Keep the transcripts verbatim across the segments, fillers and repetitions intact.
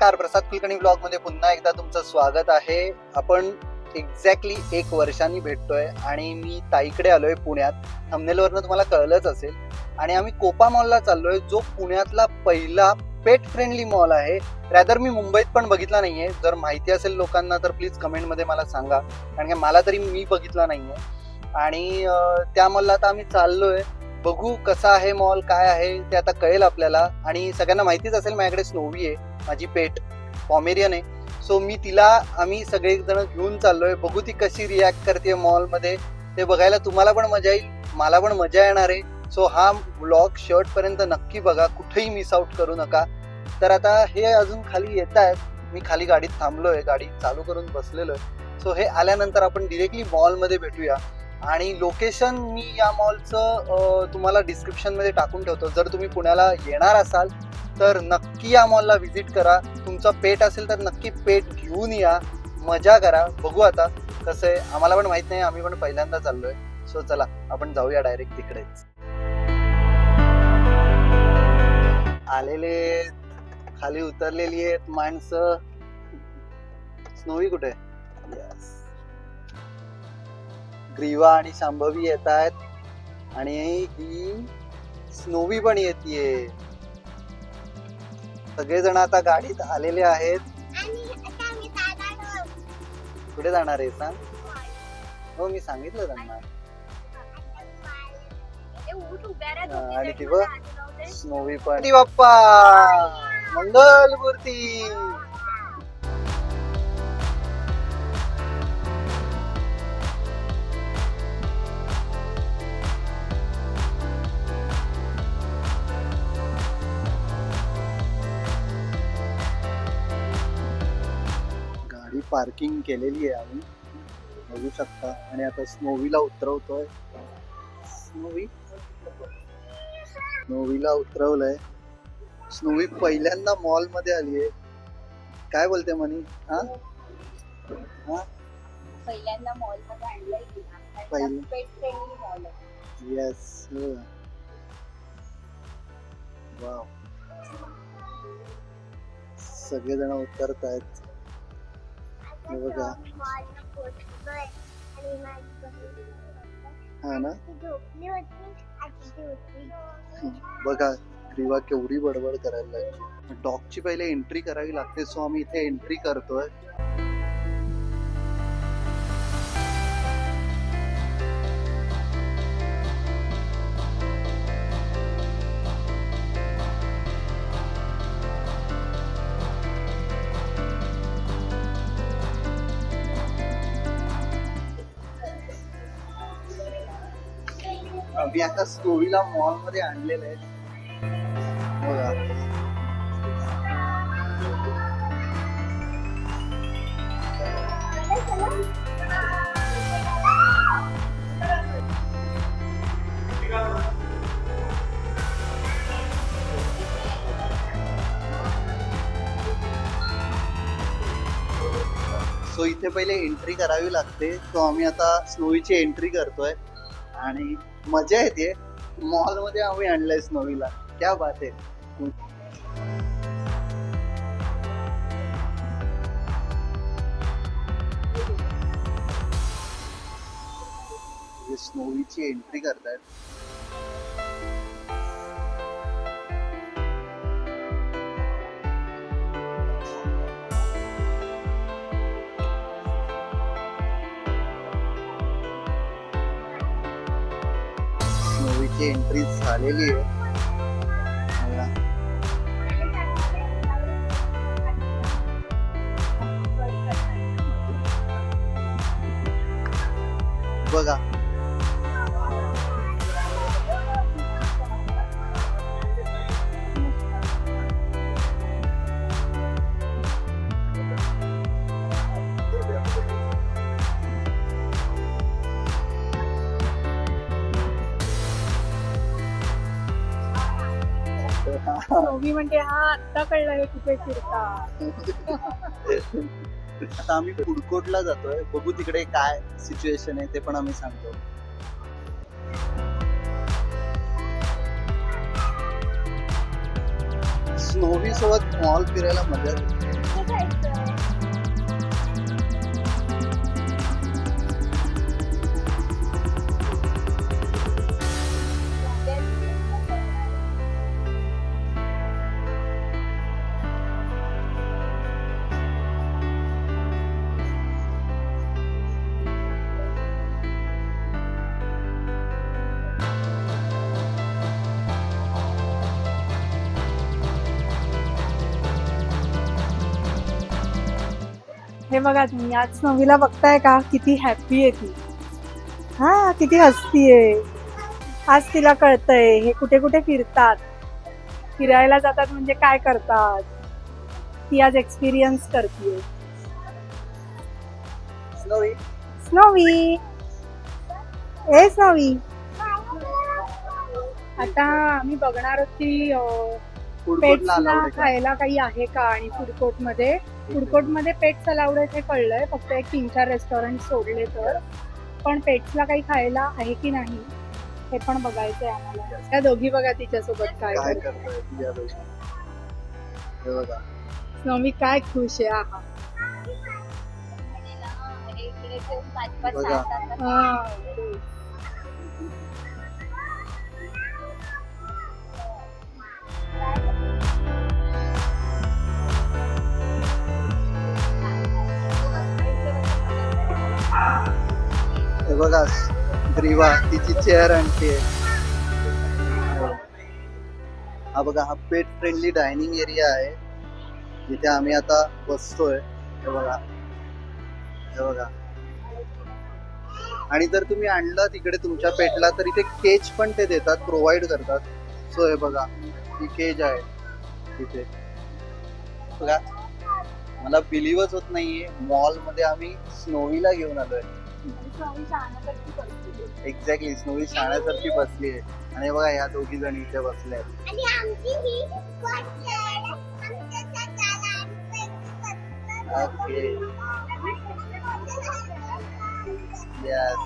नमस्कार, प्रसाद कुलकर्णी ब्लॉग मध्ये पुन्हा एकदा तुमचं स्वागत आहे. आपण एक्झॅक्टली एक वर्षांनी भेटतोय आणि मी ताईकडे आलोय पुण्यात. थंबनेलवरनं तुम्हाला कळलंच असेल. आणि आम्ही कोपा मॉलला चाललोय, जो पुण्यातला पहिला पेट फ्रेंडली मॉल आहे. रॅदर मी मुंबईत पण बघितला नाहीये. जर माहिती असेल लोकांना तर प्लीज कमेंट मध्ये मला सांगा, कारण की मला तरी मी बघितला नाहीये. आणि त्या मॉलला आता आम्ही चाललोय. बघू कसा आहे मॉल, काय आहे ते आता कळेल आपल्याला. आणि सगळ्यांना माहितीच असेल माझ्याकडे स्नोवी आहे, माझी पेट पॉमेरियन आहे. सो मी तिला आम्ही सगळे जण घेऊन चाललोय. बघू ती कशी रिॲक्ट करते मॉल मध्ये, ते बघायला तुम्हाला पण मजा येईल, मला पण मजा येणार आहे. सो हा व्लॉग शर्ट पर्यंत नक्की बघा, कुठेही मिस आउट करू नका. तर आता हे अजून खाली येत आहेत. मी खाली गाडीत थांबलोय, गाडी चालू करून बसलेलो आहे. सो हे आल्यानंतर आपण डिरेक्टली मॉल मध्ये भेटूया. आणि लोकेशन मी या मॉलचं तुम्हाला डिस्क्रिप्शन मध्ये टाकून ठेवतो. जर तुम्ही पुण्याला येणार असाल तर नक्की या मॉलला व्हिजिट करा. तुमचा पेट असेल तर नक्की पेट घेऊन या, मजा करा. बघू आता कसं आहे, आम्हाला पण माहित नाही, आम्ही पण पहिल्यांदा चाललोय. सो चला आपण जाऊया डायरेक्ट तिकडेच. आलेले खाली उतरलेली आहेत माणसं. स्नोवी कुठे? यस, ग्रीवा आणि शांभवी येत आहेत आणि ही स्नोवी पण येते. सगळेजण आता गाडीत आलेले आहेत. कुठे जाणार आहे सांग? हो, मी सांगितलं त्यांना. आणि ती बघ स्नोवी पण. बाप्पा मंगल मूर्ती. पार्किंग केलेली आहे आम्ही, बघू शकता. आणि आता स्नोवीला उतरवतोय. स्नोवी स्नोवीला उतरवलंय. स्नोवी पहिल्यांदा मॉल मध्ये आली आहे. काय बोलते मनी? हा हा पहिल्यांदा मॉल मध्ये आणलंय. पेट फ्रेंडली मॉल आहे. Yes, wow. सगळेजण उतरत आहेत. बघा हा ना, बघा ग्रीवा केवढी बडबड करायला लागली. डॉगची पहिले एंट्री करावी लागते. सो आम्ही इथे एंट्री करतोय. मी आता स्नोवीला मॉल मध्ये आणलेलं आहे. बघा सो इथे पहिले एंट्री करावी लागते. तो आम्ही आता स्नोवीची एंट्री करतोय आणि मजा येते. मॉल मध्ये आम्ही आणलंय स्नोवीला. क्या बात आहे. स्नोवीची एंट्री करतायत. स्नोवीची एंट्री झालेली आहे. बघा मी म्हणते हा आता कळलं कुठे फिरता. आता आम्ही फूड कोर्टला जातोय. बघू तिकडे काय सिच्युएशन आहे ते पण आम्ही सांगतो. स्नोवी सोबत मॉल फिरायला मजा येते. हे बघा तुम्ही आज स्नोवीला बघताय का किती हॅपी आहे ती. हा किती हसतीये. आज तिला कळतंय हे कुठे कुठे फिरतात, फिरायला जातात म्हणजे काय करतात. ती आज एक्सपिरियन्स करतीये. स्नोवी स्नोवी ए स्नोवी आता आम्ही बघणार आहोत की फूड कोर्टला पेट्सला allowed आहे का? खायला काही आहे का आणि फूड कोर्ट मध्ये फूड कोर्ट मध्ये पेट्स अलाउड आहे हे कळलंय. फक्त एक तीन चार रेस्टॉरंट सोडले तर, पण पेट्सला काही खायला आहे की नाही हे पण बघायचंय आम्हाला. त्या दोघी बघा तिच्यासोबत काय काय करतात. करतोय तुझ्या दोघी? हे बघा स्नोवी काय खुश आहे. आहा इकडे ठेवून पाच पाच बघा. सहा सहा तास हा. हे बघा ग्रीवा तिची चेअर आणते. हा बघा हा पेट फ्रेंडली डायनिंग एरिया आहे जिथे आम्ही आता बसतोय. हे बघा हे बघा आणि जर तुम्ही आणलं तिकडे तुमच्या पेटला तर इथे केज पण ते देतात, प्रोव्हाइड करतात. सो हे बघा ही केज आहे तिथे. बघा मला बिलीव्हच होत नाहीये मॉल मध्ये आम्ही स्नोवीला घेऊन आलोय. एक्झॅक्टली स्नोवी शाळेसारखी बसली आहे आणि बघा या दोघी जण इथे बसले आहेत. ओके यस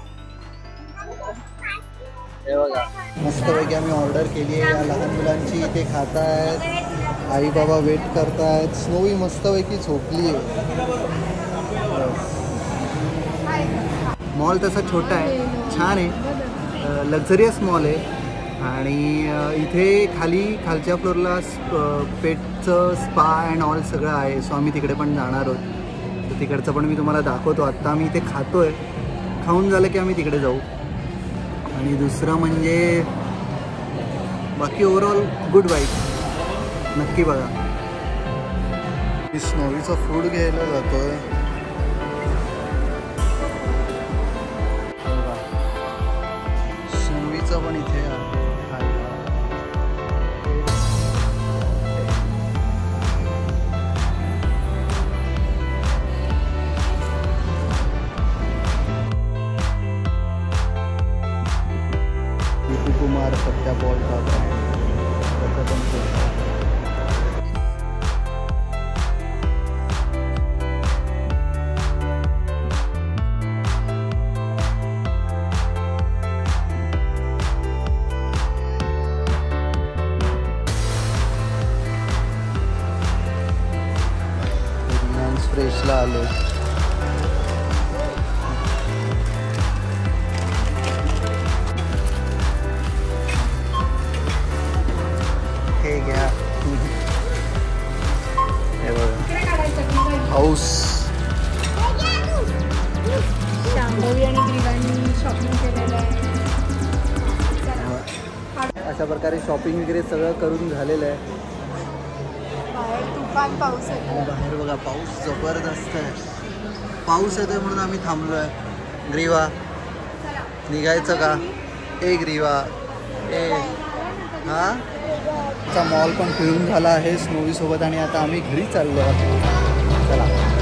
हे बघा मस्तपैकी आम्ही ऑर्डर केली आहे. या लहान मुलांची इथे खातायत, आई बाबा वेट करतायत. स्नोवी मस्तपैकी झोपली आहे. मॉल तसा छोटा आहे, छान आहे, लक्झरियस मॉल आहे आणि इथे खाली खालच्या फ्लोअरला पेटचं स्पा अँड ऑल सगळं आहे. सो आम्ही तिकडे पण जाणार आहोत, तर तिकडचं पण मी तुम्हाला दाखवतो. आत्ता आम्ही इथे खातोय, खाऊन झालं की आम्ही तिकडे जाऊ. आणि दुसरं म्हणजे बाकी ओव्हरऑल गुड वाईब नक्की बघा. मी स्नोवीचं फूड घ्यायला जातोय. स्नोवीचं पण इथे कुमार सत्या बॉलचा ब्रँड त्याचं पण फ्रेशला आलो. हे घ्या हे बघा हाऊस. शांभवी आणि ग्रीवांनी शॉपिंग केलेलं आहे. अशा प्रकारे शॉपिंग वगैरे सगळं करून झालेलं आहे. बाहेर तुफान पाऊस आहे. बाहेर बघा पाऊस जबरदस्त आहे. पाऊस येतोय म्हणून आम्ही थांबलोय. ग्रीवा निघायचं का? ए ग्रीवा ए हा मॉल पण फिरून झाला आहे स्नोवी सोबत आणि आता आम्ही घरी चाललो आहोत. चला